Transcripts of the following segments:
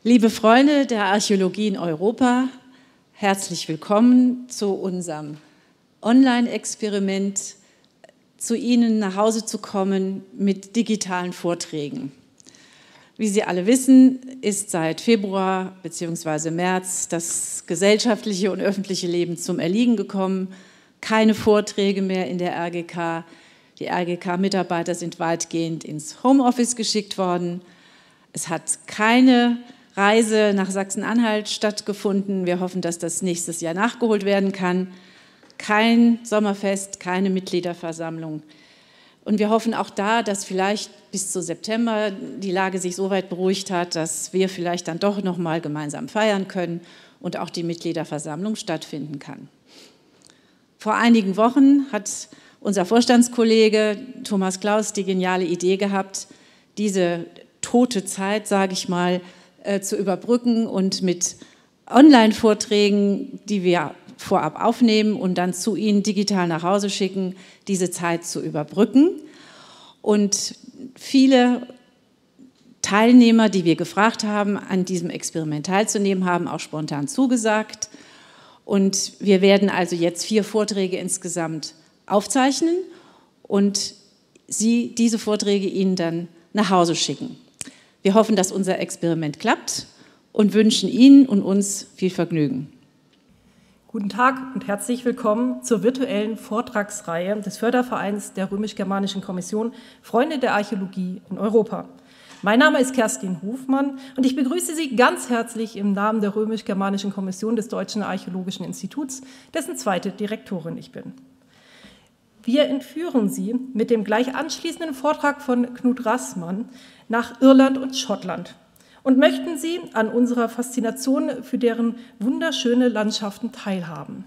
Liebe Freunde der Archäologie in Europa, herzlich willkommen zu unserem Online-Experiment, zu Ihnen nach Hause zu kommen mit digitalen Vorträgen. Wie Sie alle wissen, ist seit Februar bzw. März das gesellschaftliche und öffentliche Leben zum Erliegen gekommen. Keine Vorträge mehr in der RGK. Die RGK-Mitarbeiter sind weitgehend ins Homeoffice geschickt worden. Es hat keine Reise nach Sachsen-Anhalt stattgefunden. Wir hoffen, dass das nächstes Jahr nachgeholt werden kann. Kein Sommerfest, keine Mitgliederversammlung. Und wir hoffen auch da, dass vielleicht bis zu September die Lage sich so weit beruhigt hat, dass wir vielleicht dann doch noch mal gemeinsam feiern können und auch die Mitgliederversammlung stattfinden kann. Vor einigen Wochen hat unser Vorstandskollege Thomas Klaus die geniale Idee gehabt, diese tote Zeit, sage ich mal, zu überbrücken und mit Online-Vorträgen, die wir vorab aufnehmen und dann zu Ihnen digital nach Hause schicken, diese Zeit zu überbrücken. Und viele Teilnehmer, die wir gefragt haben, an diesem Experiment teilzunehmen, haben auch spontan zugesagt. Und wir werden also jetzt 4 Vorträge insgesamt aufzeichnen und Sie diese Vorträge Ihnen dann nach Hause schicken. Wir hoffen, dass unser Experiment klappt und wünschen Ihnen und uns viel Vergnügen. Guten Tag und herzlich willkommen zur virtuellen Vortragsreihe des Fördervereins der Römisch-Germanischen Kommission Freunde der Archäologie in Europa. Mein Name ist Kerstin Hofmann und ich begrüße Sie ganz herzlich im Namen der Römisch-Germanischen Kommission des Deutschen Archäologischen Instituts, dessen zweite Direktorin ich bin. Wir entführen Sie mit dem gleich anschließenden Vortrag von Knut Rassmann nach Irland und Schottland und möchten Sie an unserer Faszination für deren wunderschöne Landschaften teilhaben.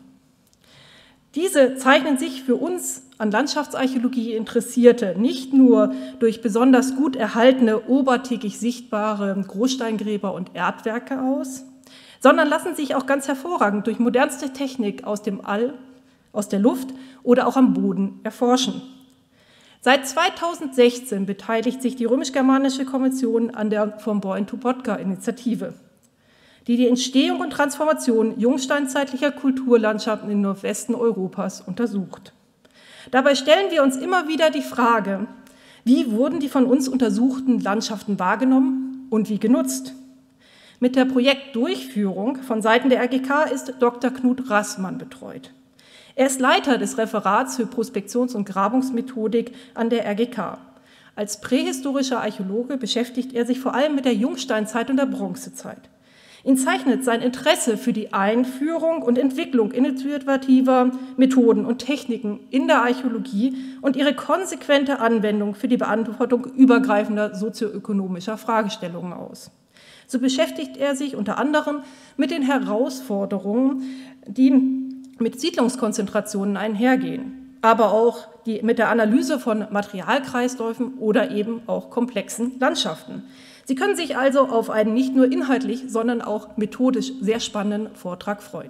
Diese zeichnen sich für uns an Landschaftsarchäologie Interessierte nicht nur durch besonders gut erhaltene, obertägig sichtbare Großsteingräber und Erdwerke aus, sondern lassen sich auch ganz hervorragend durch modernste Technik aus dem All, aus der Luft oder auch am Boden erforschen. Seit 2016 beteiligt sich die Römisch-Germanische Kommission an der From Boyne to Botka-Initiative, die die Entstehung und Transformation jungsteinzeitlicher Kulturlandschaften im Nordwesten Europas untersucht. Dabei stellen wir uns immer wieder die Frage, wie wurden die von uns untersuchten Landschaften wahrgenommen und wie genutzt? Mit der Projektdurchführung von Seiten der RGK ist Dr. Knut Rassmann betreut. Er ist Leiter des Referats für Prospektions- und Grabungsmethodik an der RGK. Als prähistorischer Archäologe beschäftigt er sich vor allem mit der Jungsteinzeit und der Bronzezeit. Ihn zeichnet sein Interesse für die Einführung und Entwicklung innovativer Methoden und Techniken in der Archäologie und ihre konsequente Anwendung für die Beantwortung übergreifender sozioökonomischer Fragestellungen aus. So beschäftigt er sich unter anderem mit den Herausforderungen, die mit Siedlungskonzentrationen einhergehen, aber auch mit der Analyse von Materialkreisläufen oder eben auch komplexen Landschaften. Sie können sich also auf einen nicht nur inhaltlich, sondern auch methodisch sehr spannenden Vortrag freuen.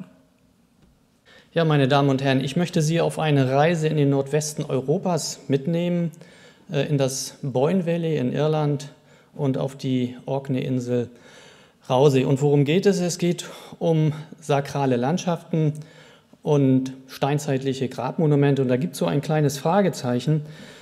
Ja, meine Damen und Herren, ich möchte Sie auf eine Reise in den Nordwesten Europas mitnehmen, in das Boyne Valley in Irland und auf die Orkney-Insel Rausay. Und worum geht es? Es geht um sakrale Landschaften und steinzeitliche Grabmonumente. Und da gibt es so ein kleines Fragezeichen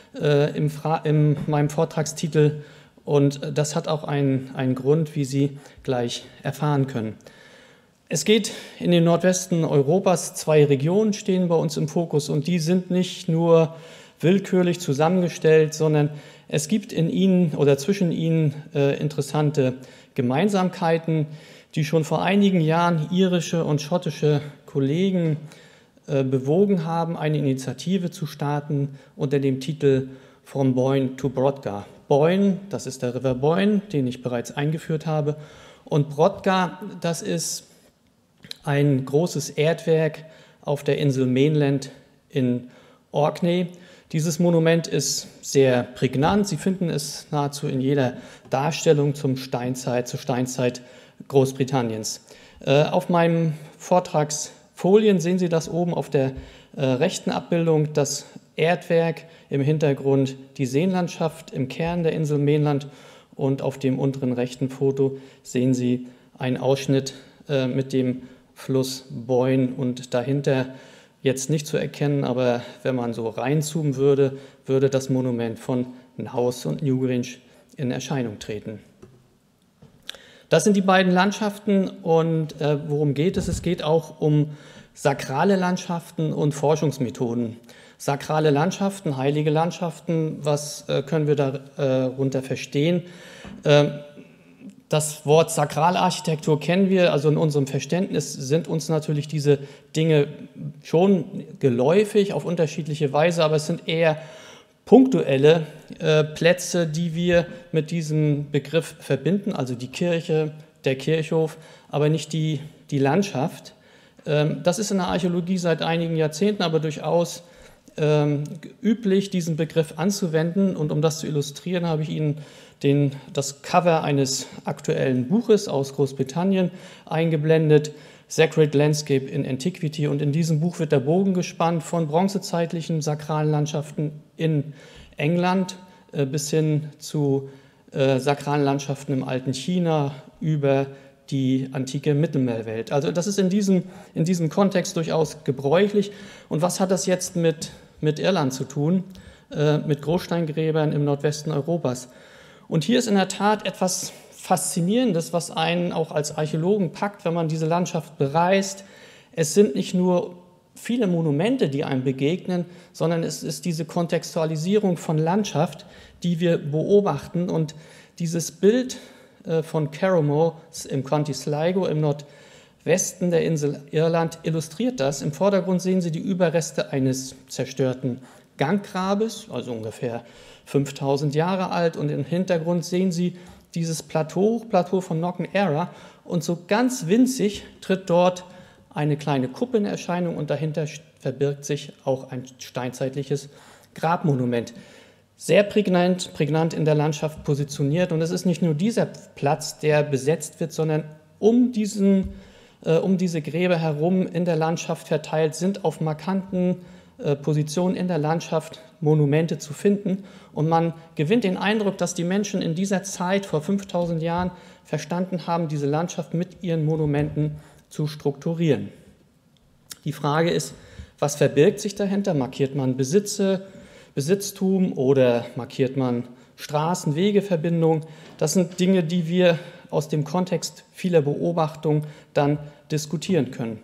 in meinem Vortragstitel. Und das hat auch einen Grund, wie Sie gleich erfahren können. Es geht in den Nordwesten Europas, 2 Regionen stehen bei uns im Fokus. Und die sind nicht nur willkürlich zusammengestellt, sondern es gibt in ihnen oder zwischen ihnen interessante Gemeinsamkeiten, die schon vor einigen Jahren irische und schottische Kollegen bewogen haben, eine Initiative zu starten unter dem Titel From Boyne to Botka. Boyne, das ist der River Boyne, den ich bereits eingeführt habe, und Botka, das ist ein großes Erdwerk auf der Insel Mainland in Orkney. Dieses Monument ist sehr prägnant. Sie finden es nahezu in jeder Darstellung zur Steinzeit Großbritanniens. Auf meinem Vortragsfolien sehen Sie das oben auf der rechten Abbildung, das Erdwerk, im Hintergrund die Seenlandschaft im Kern der Insel Mainland Und auf dem unteren rechten Foto sehen Sie einen Ausschnitt mit dem Fluss Boyne und dahinter jetzt nicht zu erkennen, aber wenn man so reinzoomen würde, würde das Monument von Naus und Newgrange in Erscheinung treten. Das sind die beiden Landschaften und worum geht es? Es geht auch um sakrale Landschaften und Forschungsmethoden. Sakrale Landschaften, heilige Landschaften, was können wir darunter verstehen? Das Wort Sakralarchitektur kennen wir, also in unserem Verständnis sind uns natürlich diese Dinge schon geläufig auf unterschiedliche Weise, aber es sind eher punktuelle Plätze, die wir mit diesem Begriff verbinden, also die Kirche, der Kirchhof, aber nicht die Landschaft. Das ist in der Archäologie seit einigen Jahrzehnten aber durchaus üblich, diesen Begriff anzuwenden. Und um das zu illustrieren, habe ich Ihnen das Cover eines aktuellen Buches aus Großbritannien eingeblendet, Sacred Landscape in Antiquity. Und in diesem Buch wird der Bogen gespannt von bronzezeitlichen sakralen Landschaften in England bis hin zu sakralen Landschaften im alten China über die antike Mittelmeerwelt. Also das ist in diesem Kontext durchaus gebräuchlich. Und was hat das jetzt mit Irland zu tun, mit Großsteingräbern im Nordwesten Europas? Und hier ist in der Tat etwas Faszinierendes, was einen auch als Archäologen packt, wenn man diese Landschaft bereist. Es sind nicht nur viele Monumente, die einem begegnen, sondern es ist diese Kontextualisierung von Landschaft, die wir beobachten. Und dieses Bild von Carrowmore im County Sligo im Nordwesten der Insel Irland illustriert das. Im Vordergrund sehen Sie die Überreste eines zerstörten Ganggrabes, also ungefähr 5000 Jahre alt, und im Hintergrund sehen Sie dieses Plateau von Knocken Era, und so ganz winzig tritt dort eine kleine Kuppe in Erscheinung und dahinter verbirgt sich auch ein steinzeitliches Grabmonument. Sehr prägnant in der Landschaft positioniert, und es ist nicht nur dieser Platz, der besetzt wird, sondern um diese Gräber herum in der Landschaft verteilt sind auf markanten Positionen in der Landschaft Monumente zu finden, und man gewinnt den Eindruck, dass die Menschen in dieser Zeit vor 5000 Jahren verstanden haben, diese Landschaft mit ihren Monumenten zu strukturieren. Die Frage ist, was verbirgt sich dahinter? Markiert man Besitztum oder markiert man Straßen, Wegeverbindungen? Das sind Dinge, die wir aus dem Kontext vieler Beobachtungen dann diskutieren können.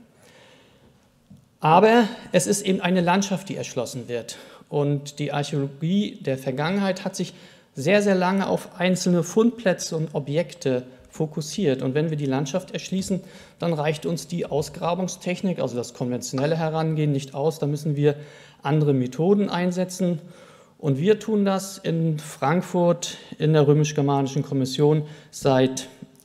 Aber es ist eben eine Landschaft, die erschlossen wird. Und die Archäologie der Vergangenheit hat sich sehr, sehr lange auf einzelne Fundplätze und Objekte fokussiert. Und wenn wir die Landschaft erschließen, dann reicht uns die Ausgrabungstechnik, also das konventionelle Herangehen, nicht aus. Da müssen wir andere Methoden einsetzen. Und wir tun das in Frankfurt in der Römisch-Germanischen Kommission seit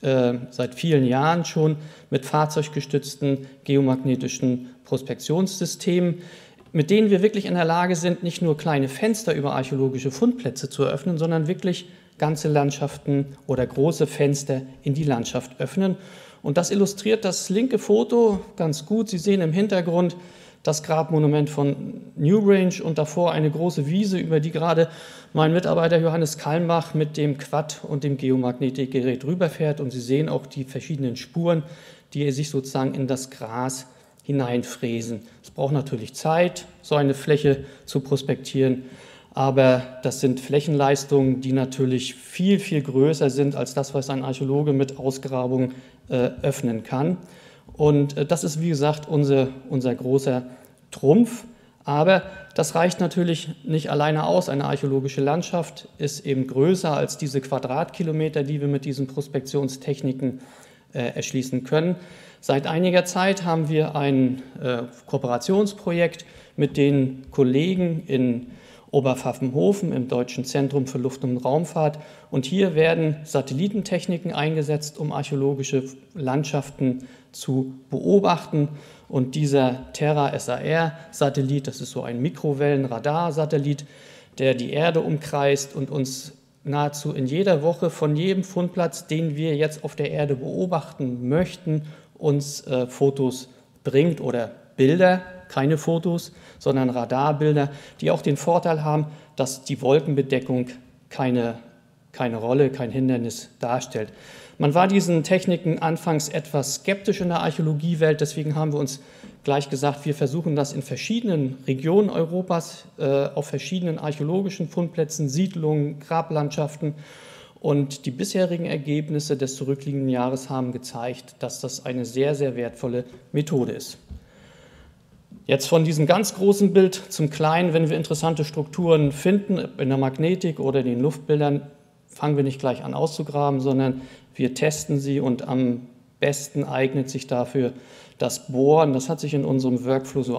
vielen Jahren schon mit fahrzeuggestützten geomagnetischen Prospektionssystemen, mit denen wir wirklich in der Lage sind, nicht nur kleine Fenster über archäologische Fundplätze zu öffnen, sondern wirklich ganze Landschaften oder große Fenster in die Landschaft öffnen. Und das illustriert das linke Foto ganz gut. Sie sehen im Hintergrund das Grabmonument von Newgrange und davor eine große Wiese, über die gerade mein Mitarbeiter Johannes Kalmbach mit dem Quad und dem Geomagnetikgerät rüberfährt. Und Sie sehen auch die verschiedenen Spuren, die sich sozusagen in das Gras hineinfräsen. Es braucht natürlich Zeit, so eine Fläche zu prospektieren, aber das sind Flächenleistungen, die natürlich viel, viel größer sind als das, was ein Archäologe mit Ausgrabung öffnen kann. Und das ist, wie gesagt, unser großer Trumpf. Aber das reicht natürlich nicht alleine aus. Eine archäologische Landschaft ist eben größer als diese Quadratkilometer, die wir mit diesen Prospektionstechniken erschließen können. Seit einiger Zeit haben wir ein Kooperationsprojekt mit den Kollegen in Oberpfaffenhofen im Deutschen Zentrum für Luft- und Raumfahrt. Und hier werden Satellitentechniken eingesetzt, um archäologische Landschaften zu beobachten. Und dieser Terra-SAR-Satellit, das ist so ein Mikrowellenradarsatellit, der die Erde umkreist und uns nahezu in jeder Woche von jedem Fundplatz, den wir jetzt auf der Erde beobachten möchten, uns Fotos bringt oder Bilder, keine Fotos, sondern Radarbilder, die auch den Vorteil haben, dass die Wolkenbedeckung keine keine Rolle, kein Hindernis darstellt. Man war diesen Techniken anfangs etwas skeptisch in der Archäologiewelt, deswegen haben wir uns gleich gesagt, wir versuchen das in verschiedenen Regionen Europas, auf verschiedenen archäologischen Fundplätzen, Siedlungen, Grablandschaften. Und die bisherigen Ergebnisse des zurückliegenden Jahres haben gezeigt, dass das eine sehr, sehr wertvolle Methode ist. Jetzt von diesem ganz großen Bild zum kleinen, wenn wir interessante Strukturen finden, in der Magnetik oder in den Luftbildern, fangen wir nicht gleich an auszugraben, sondern wir testen sie und am besten eignet sich dafür das Bohren. Das hat sich in unserem Workflow so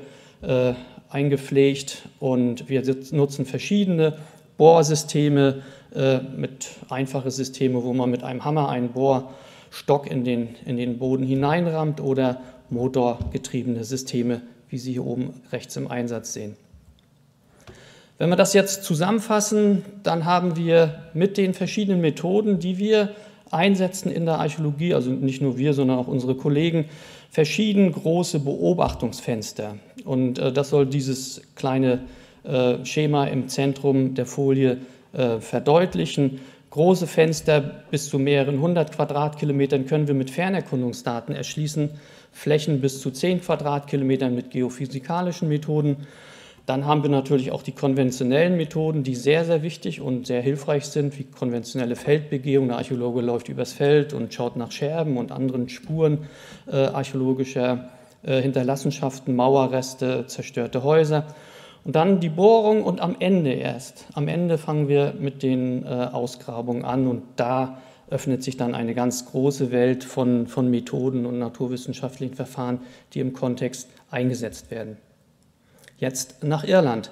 eingepflegt und wir nutzen verschiedene Bohrsysteme, mit einfache Systeme, wo man mit einem Hammer einen Bohrstock in den Boden hineinrammt oder motorgetriebene Systeme, wie Sie hier oben rechts im Einsatz sehen. Wenn wir das jetzt zusammenfassen, dann haben wir mit den verschiedenen Methoden, die wir einsetzen in der Archäologie, also nicht nur wir, sondern auch unsere Kollegen, verschieden große Beobachtungsfenster. Und das soll dieses kleine Schema im Zentrum der Folie verdeutlichen. Große Fenster bis zu mehreren 100 Quadratkilometern können wir mit Fernerkundungsdaten erschließen, Flächen bis zu 10 Quadratkilometern mit geophysikalischen Methoden. Dann haben wir natürlich auch die konventionellen Methoden, die sehr, sehr wichtig und sehr hilfreich sind, wie konventionelle Feldbegehung. Der Archäologe läuft übers Feld und schaut nach Scherben und anderen Spuren archäologischer Hinterlassenschaften, Mauerreste, zerstörte Häuser. Und dann die Bohrung und am Ende fangen wir mit den Ausgrabungen an und da öffnet sich dann eine ganz große Welt von Methoden und naturwissenschaftlichen Verfahren, die im Kontext eingesetzt werden. Jetzt nach Irland.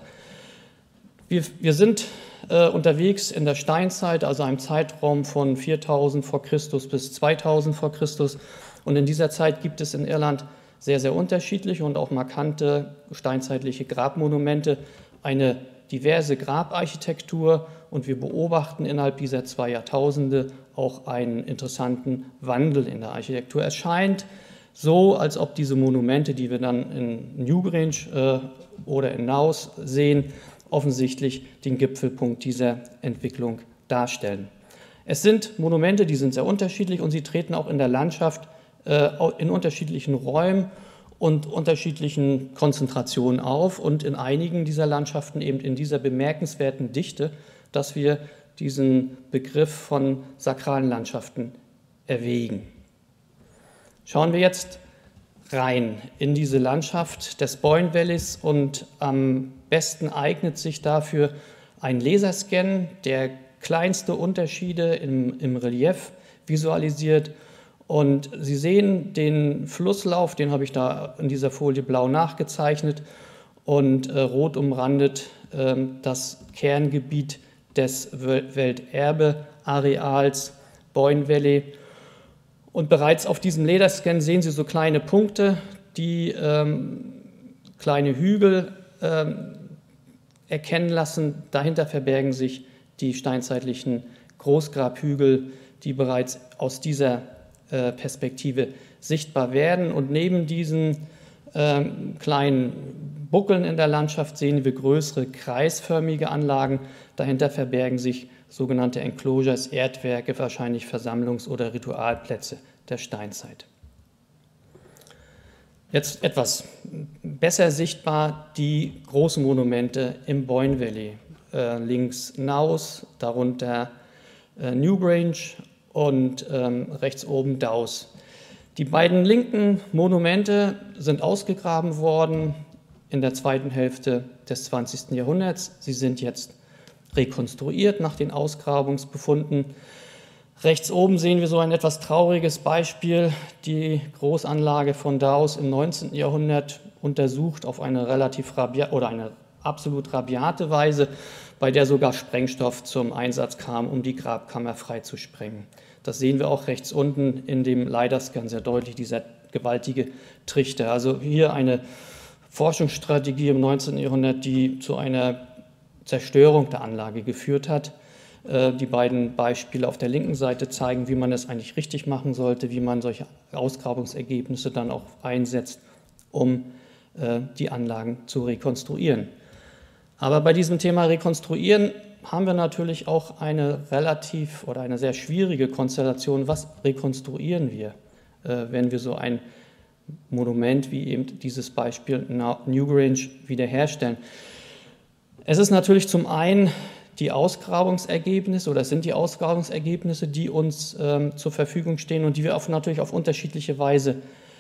Wir sind unterwegs in der Steinzeit, also einem Zeitraum von 4000 vor Christus bis 2000 vor Christus. Und in dieser Zeit gibt es in Irland sehr, sehr unterschiedliche und auch markante steinzeitliche Grabmonumente, eine diverse Grabarchitektur und wir beobachten innerhalb dieser 2 Jahrtausende auch einen interessanten Wandel in der Architektur. Es scheint so, als ob diese Monumente, die wir dann in Newgrange oder in Naus sehen, offensichtlich den Gipfelpunkt dieser Entwicklung darstellen. Es sind Monumente, die sind sehr unterschiedlich und sie treten auch in der Landschaft in unterschiedlichen Räumen und unterschiedlichen Konzentrationen auf und in einigen dieser Landschaften eben in dieser bemerkenswerten Dichte, dass wir diesen Begriff von sakralen Landschaften erwägen. Schauen wir jetzt rein in diese Landschaft des Boyne Valleys und am besten eignet sich dafür ein Laserscan, der kleinste Unterschiede im Relief visualisiert. Und Sie sehen den Flusslauf, den habe ich da in dieser Folie blau nachgezeichnet und rot umrandet das Kerngebiet des Welterbeareals Boyne Valley. Und bereits auf diesem Laserscan sehen Sie so kleine Punkte, die kleine Hügel erkennen lassen. Dahinter verbergen sich die steinzeitlichen Großgrabhügel, die bereits aus dieser Perspektive sichtbar werden. Und neben diesen kleinen Buckeln in der Landschaft sehen wir größere kreisförmige Anlagen. Dahinter verbergen sich sogenannte Enclosures, Erdwerke, wahrscheinlich Versammlungs- oder Ritualplätze der Steinzeit. Jetzt etwas besser sichtbar die großen Monumente im Boyne Valley. Links Naus, darunter Newgrange und rechts oben Dowse. Die beiden linken Monumente sind ausgegraben worden in der zweiten Hälfte des 20. Jahrhunderts. Sie sind jetzt rekonstruiert nach den Ausgrabungsbefunden. Rechts oben sehen wir so ein etwas trauriges Beispiel, die Großanlage von Dowse im 19. Jahrhundert untersucht auf eine eine absolut rabiate Weise, bei der sogar Sprengstoff zum Einsatz kam, um die Grabkammer freizusprengen. Das sehen wir auch rechts unten in dem LiDAR-Scan sehr deutlich, dieser gewaltige Trichter. Also hier eine Forschungsstrategie im 19. Jahrhundert, die zu einer Zerstörung der Anlage geführt hat. Die beiden Beispiele auf der linken Seite zeigen, wie man es eigentlich richtig machen sollte, wie man solche Ausgrabungsergebnisse dann auch einsetzt, um die Anlagen zu rekonstruieren. Aber bei diesem Thema Rekonstruieren haben wir natürlich auch eine relativ oder eine sehr schwierige Konstellation. Was rekonstruieren wir, wenn wir so ein Monument wie eben dieses Beispiel Newgrange wiederherstellen? Es ist natürlich zum einen die Ausgrabungsergebnisse oder es sind die Ausgrabungsergebnisse, die uns zur Verfügung stehen und die wir natürlich auf unterschiedliche Weise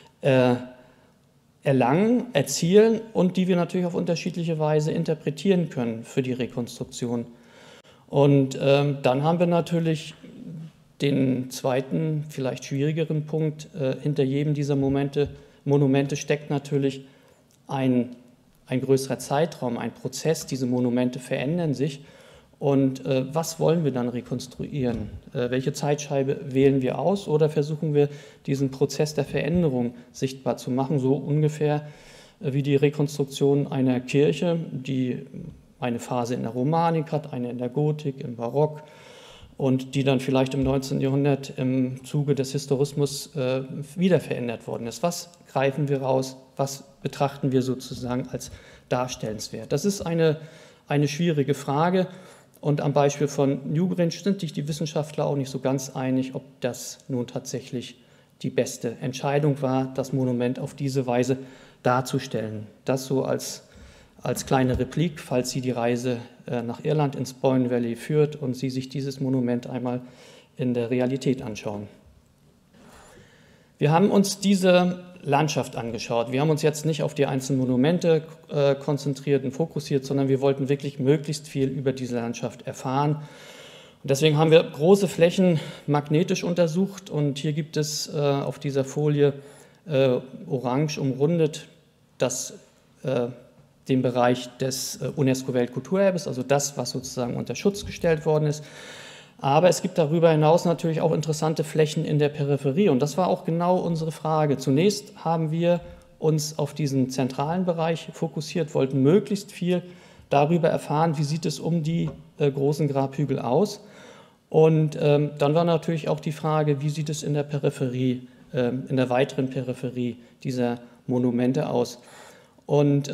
erlangen, erzielen und die wir natürlich auf unterschiedliche Weise interpretieren können für die Rekonstruktion. Und dann haben wir natürlich den zweiten, vielleicht schwierigeren Punkt. Hinter jedem dieser Monumente steckt natürlich ein größerer Zeitraum, ein Prozess. Diese Monumente verändern sich. Und was wollen wir dann rekonstruieren? Welche Zeitscheibe wählen wir aus oder versuchen wir, diesen Prozess der Veränderung sichtbar zu machen, so ungefähr wie die Rekonstruktion einer Kirche, die eine Phase in der Romanik hat, eine in der Gotik, im Barock und die dann vielleicht im 19. Jahrhundert im Zuge des Historismus wieder verändert worden ist. Was greifen wir raus? Was betrachten wir sozusagen als darstellenswert? Das ist eine schwierige Frage. Und am Beispiel von Newgrange sind sich die Wissenschaftler auch nicht so ganz einig, ob das nun tatsächlich die beste Entscheidung war, das Monument auf diese Weise darzustellen. Das so als kleine Replik, falls Sie die Reise nach Irland ins Boyne Valley führt und Sie sich dieses Monument einmal in der Realität anschauen. Wir haben uns diese Landschaft angeschaut. Wir haben uns jetzt nicht auf die einzelnen Monumente konzentriert und fokussiert, sondern wir wollten wirklich möglichst viel über diese Landschaft erfahren. Und deswegen haben wir große Flächen magnetisch untersucht und hier gibt es auf dieser Folie orange umrundet den Bereich des UNESCO-Weltkulturerbes, also das, was sozusagen unter Schutz gestellt worden ist. Aber es gibt darüber hinaus natürlich auch interessante Flächen in der Peripherie und das war auch genau unsere Frage. Zunächst haben wir uns auf diesen zentralen Bereich fokussiert, wollten möglichst viel darüber erfahren, wie sieht es um die großen Grabhügel aus. Und dann war natürlich auch die Frage, wie sieht es in der Peripherie, in der weiteren Peripherie dieser Monumente aus. Und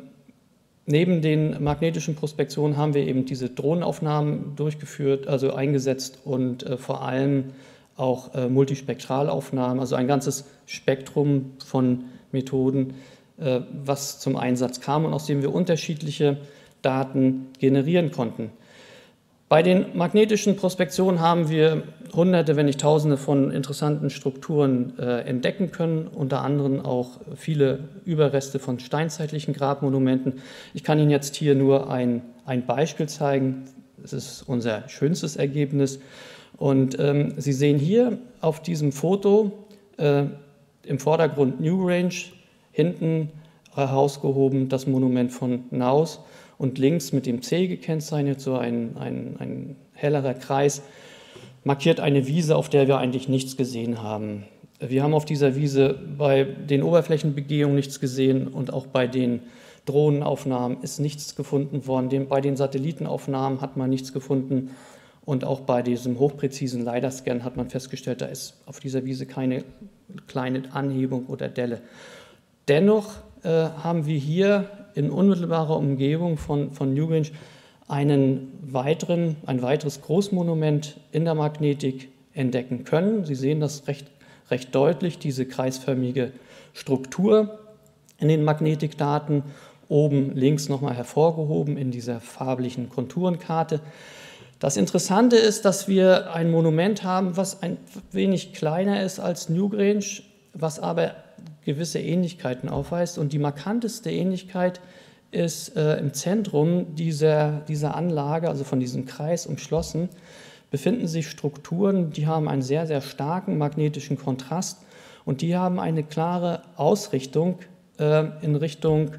neben den magnetischen Prospektionen haben wir eben diese Drohnenaufnahmen durchgeführt, also eingesetzt und vor allem auch Multispektralaufnahmen, also ein ganzes Spektrum von Methoden, was zum Einsatz kam und aus dem wir unterschiedliche Daten generieren konnten. Bei den magnetischen Prospektionen haben wir Hunderte, wenn nicht Tausende von interessanten Strukturen entdecken können, unter anderem auch viele Überreste von steinzeitlichen Grabmonumenten. Ich kann Ihnen jetzt hier nur ein Beispiel zeigen. Das ist unser schönstes Ergebnis. Und Sie sehen hier auf diesem Foto im Vordergrund Newgrange, hinten herausgehoben das Monument von Naus und links mit dem C gekennzeichnet, so ein hellerer Kreis, markiert eine Wiese, auf der wir eigentlich nichts gesehen haben. Wir haben auf dieser Wiese bei den Oberflächenbegehungen nichts gesehen und auch bei den Drohnenaufnahmen ist nichts gefunden worden. Bei den Satellitenaufnahmen hat man nichts gefunden und auch bei diesem hochpräzisen LiDAR-Scan hat man festgestellt, da ist auf dieser Wiese keine kleine Anhebung oder Delle. Dennoch haben wir hier in unmittelbarer Umgebung von Newgrange ein weiteres Großmonument in der Magnetik entdecken können. Sie sehen das recht deutlich, diese kreisförmige Struktur in den Magnetikdaten, oben links nochmal hervorgehoben in dieser farblichen Konturenkarte. Das Interessante ist, dass wir ein Monument haben, was ein wenig kleiner ist als Newgrange, was aber gewisse Ähnlichkeiten aufweist. Und die markanteste Ähnlichkeit ist im Zentrum dieser Anlage, also von diesem Kreis umschlossen, befinden sich Strukturen, die haben einen sehr, sehr starken magnetischen Kontrast und die haben eine klare Ausrichtung in Richtung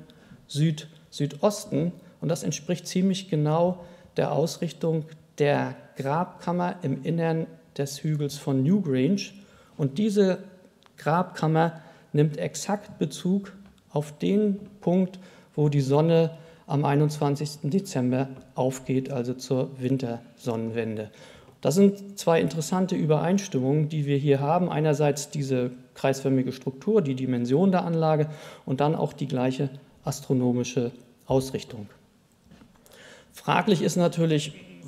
Südosten und das entspricht ziemlich genau der Ausrichtung der Grabkammer im Innern des Hügels von Newgrange und diese Grabkammer nimmt exakt Bezug auf den Punkt, wo die Sonne am 21. Dezember aufgeht, also zur Wintersonnenwende. Das sind zwei interessante Übereinstimmungen, die wir hier haben. Einerseits diese kreisförmige Struktur, die Dimension der Anlage und dann auch die gleiche astronomische Ausrichtung. Fraglich ist natürlich,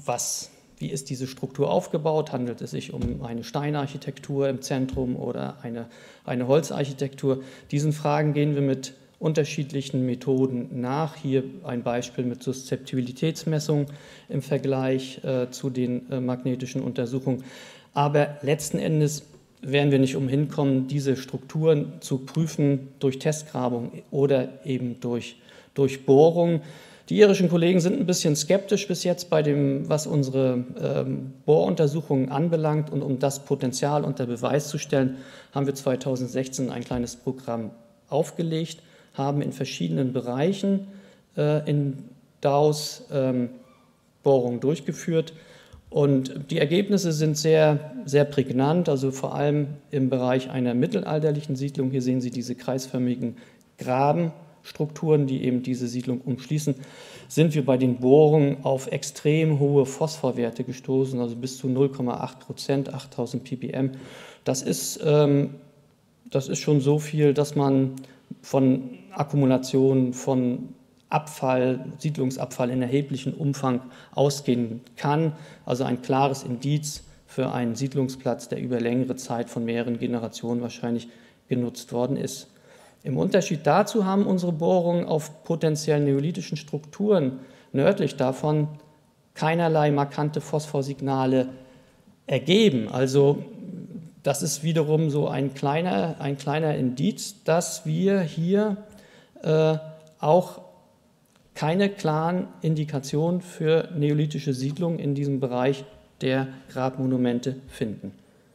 wie ist diese Struktur aufgebaut? Handelt es sich um eine Steinarchitektur im Zentrum oder eine Holzarchitektur? Diesen Fragen gehen wir mit unterschiedlichen Methoden nach. Hier ein Beispiel mit Suszeptibilitätsmessung im Vergleich zu den magnetischen Untersuchungen. Aber letzten Endes werden wir nicht umhin kommen, diese Strukturen zu prüfen durch Testgrabung oder eben durch Bohrung. Die irischen Kollegen sind ein bisschen skeptisch bis jetzt bei dem, was unsere Bohruntersuchungen anbelangt. Und um das Potenzial unter Beweis zu stellen, haben wir 2016 ein kleines Programm aufgelegt, haben in verschiedenen Bereichen in Daus Bohrungen durchgeführt. Und die Ergebnisse sind sehr, sehr prägnant, also vor allem im Bereich einer mittelalterlichen Siedlung. Hier sehen Sie diese kreisförmigen Grabenstrukturen, die eben diese Siedlung umschließen, sind wir bei den Bohrungen auf extrem hohe Phosphorwerte gestoßen, also bis zu 0,8%, 8000 ppm. Das ist schon so viel, dass man von Akkumulationen von Abfall, Siedlungsabfall in erheblichem Umfang ausgehen kann. Also ein klares Indiz für einen Siedlungsplatz, der über längere Zeit von mehreren Generationen wahrscheinlich genutzt worden ist. Im Unterschied dazu haben unsere Bohrungen auf potenziell neolithischen Strukturen nördlich davon keinerlei markante Phosphorsignale ergeben. Also das ist wiederum so ein kleiner Indiz, dass wir hier auch keine klaren Indikationen für neolithische Siedlungen in diesem Bereich der Grabmonumente finden.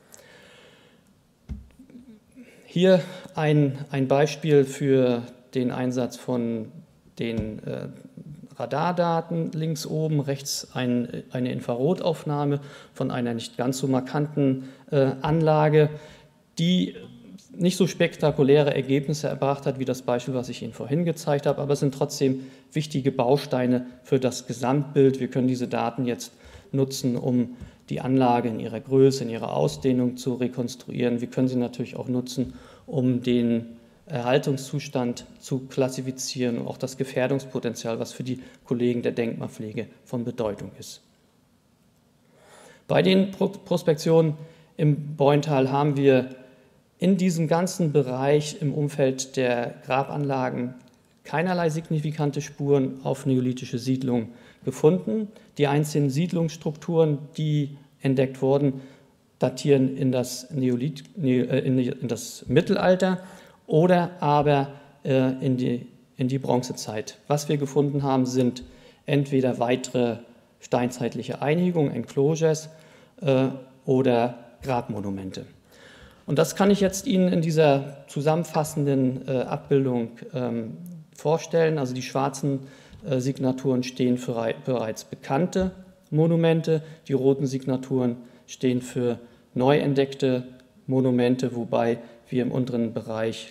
Hier ein Beispiel für den Einsatz von den Radardaten links oben, rechts eine Infrarotaufnahme von einer nicht ganz so markanten Anlage, die nicht so spektakuläre Ergebnisse erbracht hat wie das Beispiel, was ich Ihnen vorhin gezeigt habe, aber es sind trotzdem wichtige Bausteine für das Gesamtbild. Wir können diese Daten jetzt nutzen, um die Anlage in ihrer Größe, in ihrer Ausdehnung zu rekonstruieren. Wir können sie natürlich auch nutzen, um den Erhaltungszustand zu klassifizieren und auch das Gefährdungspotenzial, was für die Kollegen der Denkmalpflege von Bedeutung ist. Bei den Prospektionen im Bointal haben wir in diesem ganzen Bereich im Umfeld der Grabanlagen keinerlei signifikante Spuren auf neolithische Siedlungen gefunden. Die einzelnen Siedlungsstrukturen, die entdeckt wurden, datieren in das Mittelalter oder aber in die Bronzezeit. Was wir gefunden haben, sind entweder weitere steinzeitliche Einigungen, Enclosures oder Grabmonumente. Und das kann ich jetzt Ihnen in dieser zusammenfassenden Abbildung vorstellen. Also die schwarzen Signaturen stehen für bereits bekannte Monumente, die roten Signaturen stehen für neu entdeckte Monumente, wobei wir im unteren Bereich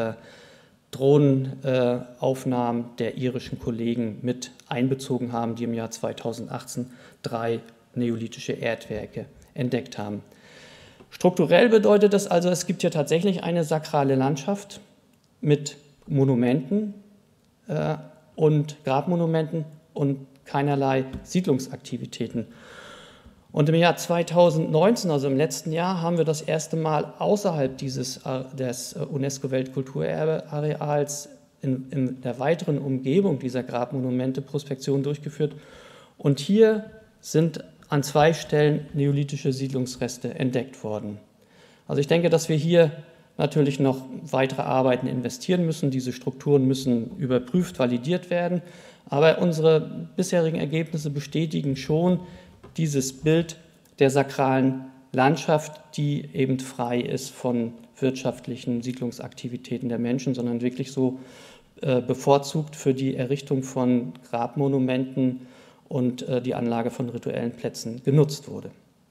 Drohnenaufnahmen der irischen Kollegen mit einbezogen haben, die im Jahr 2018 3 neolithische Erdwerke entdeckt haben. Strukturell bedeutet das also, es gibt hier tatsächlich eine sakrale Landschaft mit Monumenten und Grabmonumenten und keinerlei Siedlungsaktivitäten. Und im Jahr 2019, also im letzten Jahr, haben wir das erste Mal außerhalb des UNESCO-Weltkulturerbe-Areals in der weiteren Umgebung dieser Grabmonumente Prospektion durchgeführt. Und hier sind an 2 Stellen neolithische Siedlungsreste entdeckt worden. Also ich denke, dass wir hier natürlich noch weitere Arbeiten investieren müssen. Diese Strukturen müssen überprüft, validiert werden. Aber unsere bisherigen Ergebnisse bestätigen schon dieses Bild der sakralen Landschaft, die eben frei ist von wirtschaftlichen Siedlungsaktivitäten der Menschen, sondern wirklich so bevorzugt für die Errichtung von Grabmonumenten und die Anlage von rituellen Plätzen genutzt wurde.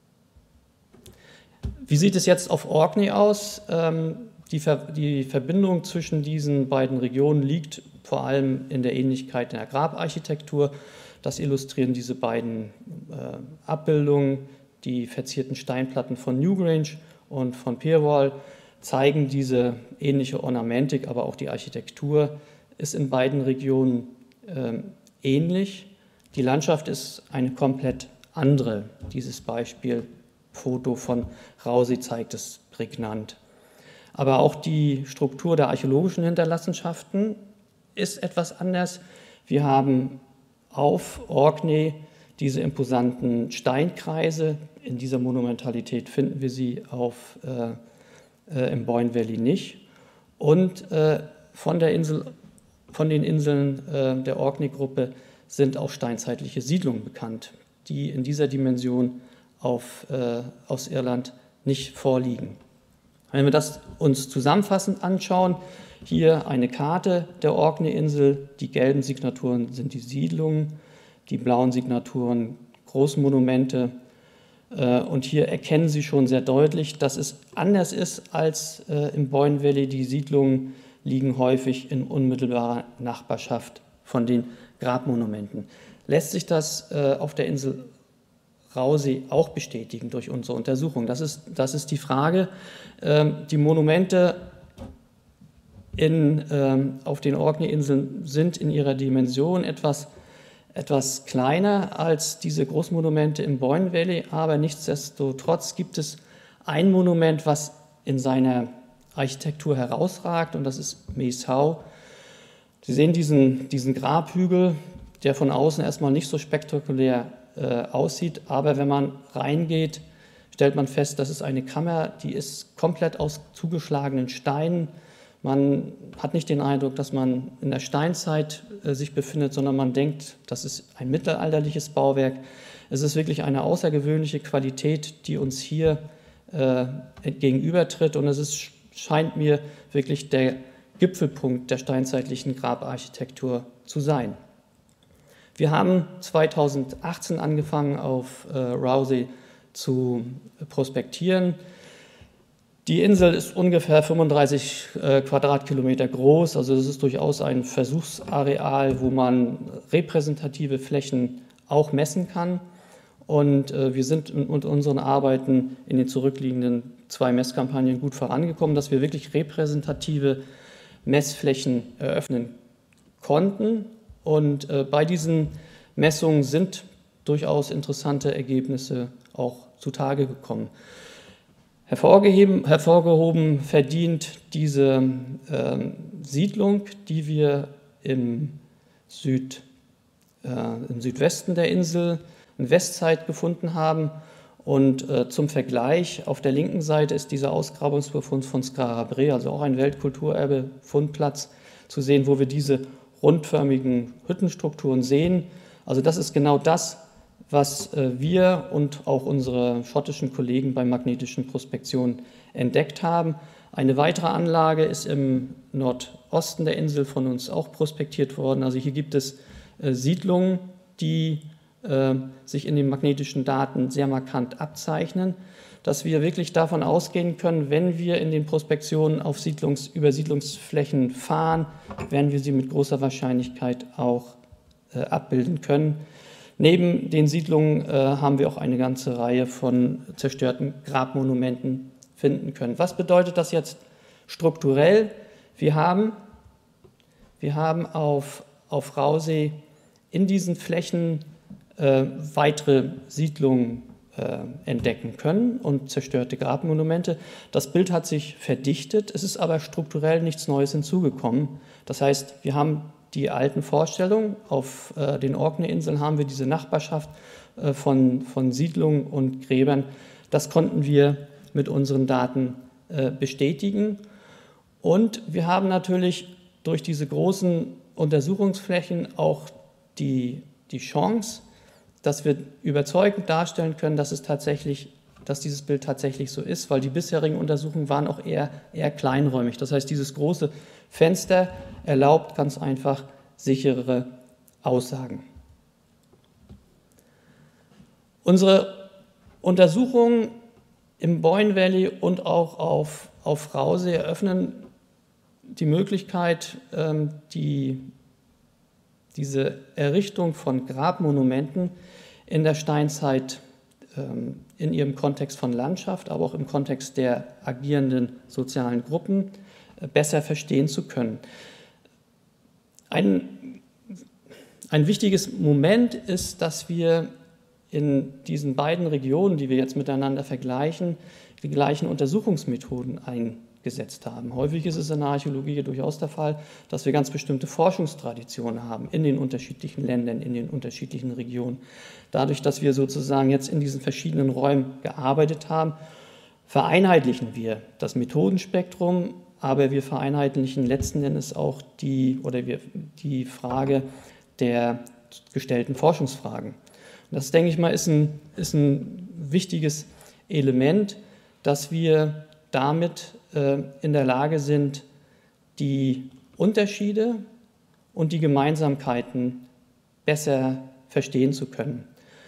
Wie sieht es jetzt auf Orkney aus? Die Verbindung zwischen diesen beiden Regionen liegt vor allem in der Ähnlichkeit in der Grabarchitektur. Das illustrieren diese beiden Abbildungen. Die verzierten Steinplatten von Newgrange und von Pirwall zeigen diese ähnliche Ornamentik, aber auch die Architektur ist in beiden Regionen ähnlich. Die Landschaft ist eine komplett andere. Dieses Beispielfoto von Rausy zeigt es prägnant. Aber auch die Struktur der archäologischen Hinterlassenschaften ist etwas anders. Wir haben auf Orkney diese imposanten Steinkreise. In dieser Monumentalität finden wir sie im Boyne Valley nicht. Und von den Inseln der Orkney-Gruppe sind auch steinzeitliche Siedlungen bekannt, die in dieser Dimension aus Irland nicht vorliegen. Wenn wir das uns zusammenfassend anschauen, hier eine Karte der Orkney-Insel, die gelben Signaturen sind die Siedlungen, die blauen Signaturen Großmonumente. Und hier erkennen Sie schon sehr deutlich, dass es anders ist als im Boyne Valley. Die Siedlungen liegen häufig in unmittelbarer Nachbarschaft von den Grabmonumenten. Lässt sich das auf der Insel Rausy auch bestätigen durch unsere Untersuchung? Das ist die Frage. Die Monumente auf den Orkney-Inseln sind in ihrer Dimension etwas kleiner als diese Großmonumente im Boyne Valley, aber nichtsdestotrotz gibt es ein Monument, was in seiner Architektur herausragt, und das ist Maes Howe. Sie sehen diesen Grabhügel, der von außen erstmal nicht so spektakulär aussieht, aber wenn man reingeht, stellt man fest, das ist eine Kammer, die ist komplett aus zugeschlagenen Steinen. Man hat nicht den Eindruck, dass man in der Steinzeit sich befindet, sondern man denkt, das ist ein mittelalterliches Bauwerk. Es ist wirklich eine außergewöhnliche Qualität, die uns hier gegenübertritt, und scheint mir wirklich der Gipfelpunkt der steinzeitlichen Grabarchitektur zu sein. Wir haben 2018 angefangen, auf Rausy zu prospektieren. Die Insel ist ungefähr 35 Quadratkilometer groß, also das ist durchaus ein Versuchsareal, wo man repräsentative Flächen auch messen kann. Und wir sind mit unseren Arbeiten in den zurückliegenden 2 Messkampagnen gut vorangekommen, dass wir wirklich repräsentative Messflächen eröffnen konnten. Und bei diesen Messungen sind durchaus interessante Ergebnisse auch zutage gekommen. Hervorgehoben verdient diese Siedlung, die wir im Südwesten der Insel in Westzeit gefunden haben. Und zum Vergleich, auf der linken Seite ist dieser Ausgrabungsbefund von Skara Brae, also auch ein Weltkulturerbe-Fundplatz, zu sehen, wo wir diese rundförmigen Hüttenstrukturen sehen. Also das ist genau das, was wir und auch unsere schottischen Kollegen bei magnetischen Prospektionen entdeckt haben. Eine weitere Anlage ist im Nordosten der Insel von uns auch prospektiert worden. Also hier gibt es Siedlungen, die sich in den magnetischen Daten sehr markant abzeichnen, dass wir wirklich davon ausgehen können, wenn wir in den Prospektionen über Siedlungsflächen fahren, werden wir sie mit großer Wahrscheinlichkeit auch abbilden können. Neben den Siedlungen haben wir auch eine ganze Reihe von zerstörten Grabmonumenten finden können. Was bedeutet das jetzt strukturell? Wir haben auf Rausy in diesen Flächen weitere Siedlungen entdecken können und zerstörte Grabmonumente. Das Bild hat sich verdichtet, es ist aber strukturell nichts Neues hinzugekommen. Das heißt, wir haben die alten Vorstellungen, auf den Orkney-Inseln haben wir diese Nachbarschaft von Siedlungen und Gräbern. Das konnten wir mit unseren Daten bestätigen. Und wir haben natürlich durch diese großen Untersuchungsflächen auch die Chance, dass wir überzeugend darstellen können, dass dieses Bild tatsächlich so ist, weil die bisherigen Untersuchungen waren auch eher kleinräumig. Das heißt, dieses große Fenster erlaubt ganz einfach sichere Aussagen. Unsere Untersuchungen im Boyne Valley und auch auf Rausy eröffnen die Möglichkeit, diese Errichtung von Grabmonumenten in der Steinzeit in ihrem Kontext von Landschaft, aber auch im Kontext der agierenden sozialen Gruppen besser verstehen zu können. Ein wichtiges Moment ist, dass wir in diesen beiden Regionen, die wir jetzt miteinander vergleichen, die gleichen Untersuchungsmethoden eingesetzt haben. Häufig ist es in der Archäologie durchaus der Fall, dass wir ganz bestimmte Forschungstraditionen haben in den unterschiedlichen Ländern, in den unterschiedlichen Regionen. Dadurch, dass wir sozusagen jetzt in diesen verschiedenen Räumen gearbeitet haben, vereinheitlichen wir das Methodenspektrum, aber wir vereinheitlichen letzten Endes auch die Frage der gestellten Forschungsfragen. Und das, denke ich mal, ist ein wichtiges Element, dass wir damit in der Lage sind, die Unterschiede und die Gemeinsamkeiten besser verstehen zu können.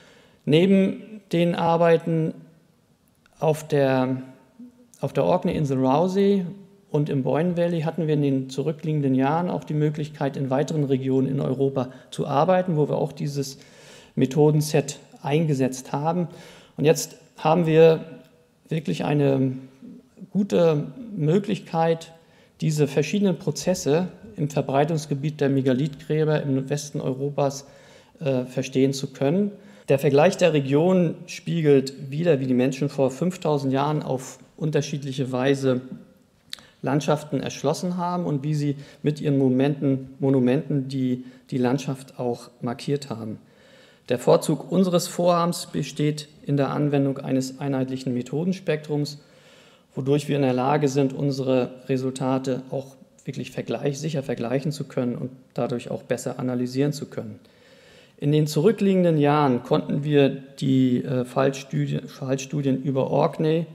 Neben den Arbeiten auf der Orkney-Insel Rousay und im Boyne Valley hatten wir in den zurückliegenden Jahren auch die Möglichkeit, in weiteren Regionen in Europa zu arbeiten, wo wir auch dieses Methodenset eingesetzt haben. Und jetzt haben wir wirklich eine gute Möglichkeit, diese verschiedenen Prozesse im Verbreitungsgebiet der Megalithgräber im Westen Europas verstehen zu können. Der Vergleich der Regionen spiegelt wider, wie die Menschen vor 5000 Jahren auf unterschiedliche Weise Landschaften erschlossen haben und wie sie mit ihren Monumenten die Landschaft auch markiert haben. Der Vorzug unseres Vorhabens besteht in der Anwendung eines einheitlichen Methodenspektrums, wodurch wir in der Lage sind, unsere Resultate auch wirklich sicher vergleichen zu können und dadurch auch besser analysieren zu können. In den zurückliegenden Jahren konnten wir die Fallstudien über Orkney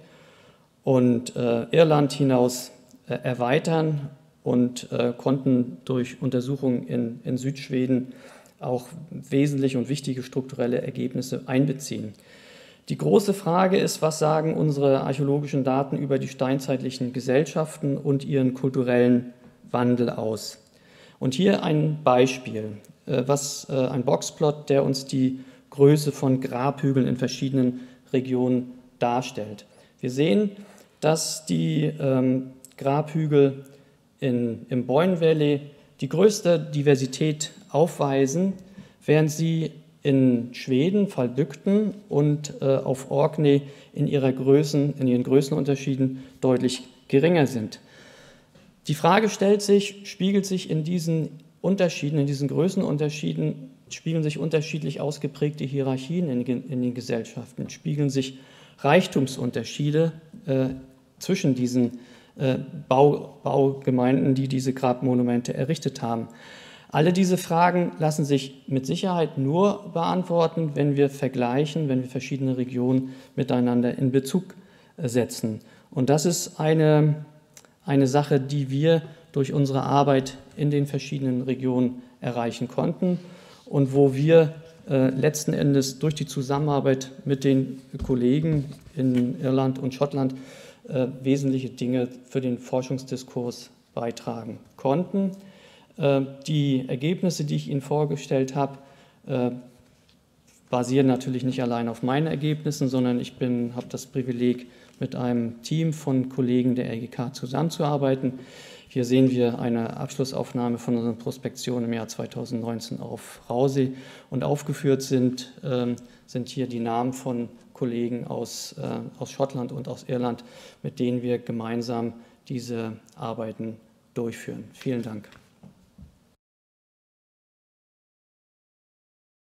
und Irland hinaus erweitern und konnten durch Untersuchungen in Südschweden auch wesentliche und wichtige strukturelle Ergebnisse einbeziehen. Die große Frage ist, was sagen unsere archäologischen Daten über die steinzeitlichen Gesellschaften und ihren kulturellen Wandel aus? Und hier ein Beispiel, ein Boxplot, der uns die Größe von Grabhügeln in verschiedenen Regionen darstellt. Wir sehen, dass die Grabhügel im Boyne Valley die größte Diversität aufweisen, während sie in Schweden, Falbygden und auf Orkney in ihren Größenunterschieden deutlich geringer sind. Die Frage stellt sich, spiegelt sich in diesen Unterschieden, in diesen Größenunterschieden, spiegeln sich unterschiedlich ausgeprägte Hierarchien in den Gesellschaften, spiegeln sich Reichtumsunterschiede zwischen diesen Baugemeinden, die diese Grabmonumente errichtet haben. Alle diese Fragen lassen sich mit Sicherheit nur beantworten, wenn wir vergleichen, wenn wir verschiedene Regionen miteinander in Bezug setzen. Und das ist eine Sache, die wir durch unsere Arbeit in den verschiedenen Regionen erreichen konnten und wo wir letzten Endes durch die Zusammenarbeit mit den Kollegen in Irland und Schottland wesentliche Dinge für den Forschungsdiskurs beitragen konnten. Die Ergebnisse, die ich Ihnen vorgestellt habe, basieren natürlich nicht allein auf meinen Ergebnissen, sondern ich habe das Privileg, mit einem Team von Kollegen der RGK zusammenzuarbeiten. Hier sehen wir eine Abschlussaufnahme von unseren Prospektionen im Jahr 2019 auf Rousay und aufgeführt sind hier die Namen von Kollegen aus Schottland und aus Irland, mit denen wir gemeinsam diese Arbeiten durchführen. Vielen Dank.